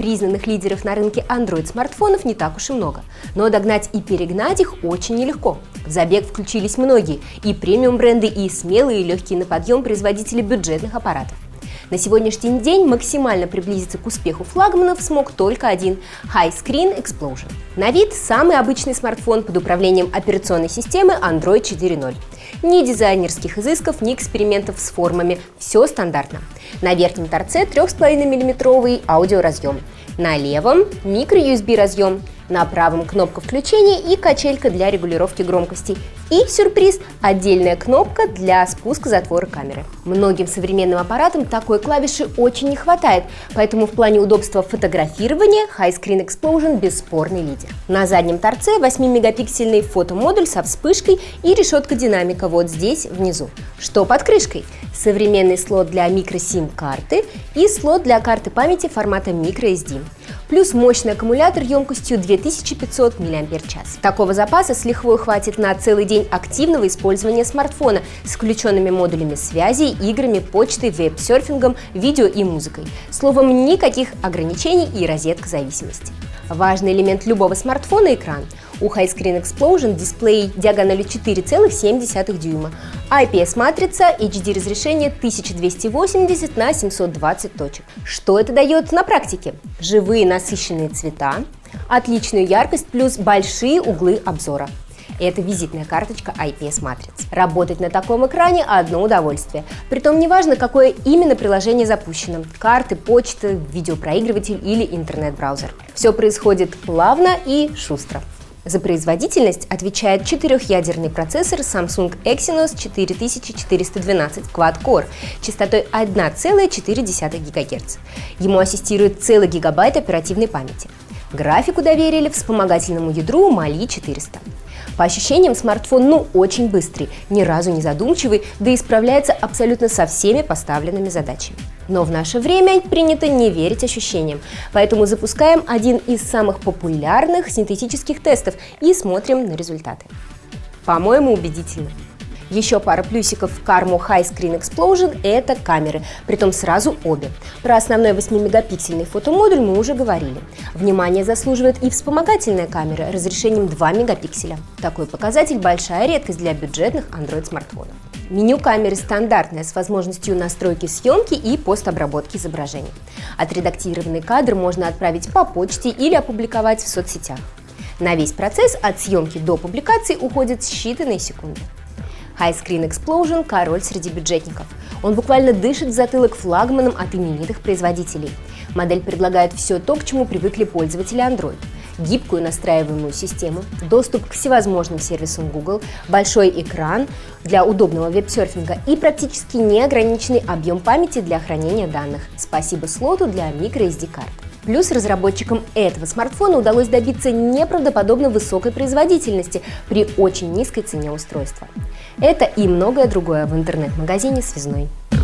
Признанных лидеров на рынке Android-смартфонов не так уж и много, но догнать и перегнать их очень нелегко. В забег включились многие – и премиум-бренды, и смелые и легкие на подъем производители бюджетных аппаратов. На сегодняшний день максимально приблизиться к успеху флагманов смог только один – High Screen Explosion. На вид самый обычный смартфон под управлением операционной системы Android 4.0. Ни дизайнерских изысков, ни экспериментов с формами – все стандартно. На верхнем торце 3,5 мм аудиоразъем, на левом – микро-USB разъем, на правом кнопка включения и качелька для регулировки громкости. И сюрприз – отдельная кнопка для спуска затвора камеры. Многим современным аппаратам такой клавиши очень не хватает, поэтому в плане удобства фотографирования High Screen Explosion бесспорный лидер. На заднем торце 8-мегапиксельный фотомодуль со вспышкой и решетка динамика вот здесь внизу. Что под крышкой? Современный слот для microSIM-карты и слот для карты памяти формата microSD. Плюс мощный аккумулятор емкостью 2500 мАч. Такого запаса с лихвой хватит на целый день активного использования смартфона с включенными модулями связи, играми, почтой, веб-серфингом, видео и музыкой. Словом, никаких ограничений и розетка зависимости. Важный элемент любого смартфона – экран. У High Screen Explosion дисплей диагональю 4,7 дюйма, IPS-матрица, HD разрешение 1280 на 720 точек. Что это дает на практике? Живые насыщенные цвета, отличную яркость плюс большие углы обзора. Это визитная карточка IPS-матриц. Работать на таком экране – одно удовольствие. Притом неважно, какое именно приложение запущено – карты, почта, видеопроигрыватель или интернет-браузер. Все происходит плавно и шустро. За производительность отвечает четырехъядерный процессор Samsung Exynos 4412 Quad-Core частотой 1,4 ГГц. Ему ассистирует целый гигабайт оперативной памяти. Графику доверили вспомогательному ядру Mali 400. По ощущениям, смартфон очень быстрый, ни разу не задумчивый, да и справляется абсолютно со всеми поставленными задачами. Но в наше время принято не верить ощущениям, поэтому запускаем один из самых популярных синтетических тестов и смотрим на результаты. По-моему, убедительно. Еще пара плюсиков в карму High Screen Explosion – это камеры, притом сразу обе. Про основной 8-мегапиксельный фотомодуль мы уже говорили. Внимание заслуживает и вспомогательная камера разрешением 2 мегапикселя. Такой показатель – большая редкость для бюджетных Android-смартфонов. Меню камеры стандартное с возможностью настройки съемки и постобработки изображений. Отредактированный кадр можно отправить по почте или опубликовать в соцсетях. На весь процесс от съемки до публикации уходит считанные секунды. High Screen Explosion – король среди бюджетников. Он буквально дышит в затылок флагманом от именитых производителей. Модель предлагает все то, к чему привыкли пользователи Android. Гибкую настраиваемую систему, доступ к всевозможным сервисам Google, большой экран для удобного веб-серфинга и практически неограниченный объем памяти для хранения данных. Спасибо слоту для microSD-карт. Плюс разработчикам этого смартфона удалось добиться неправдоподобно высокой производительности при очень низкой цене устройства. Это и многое другое в интернет-магазине «Связной».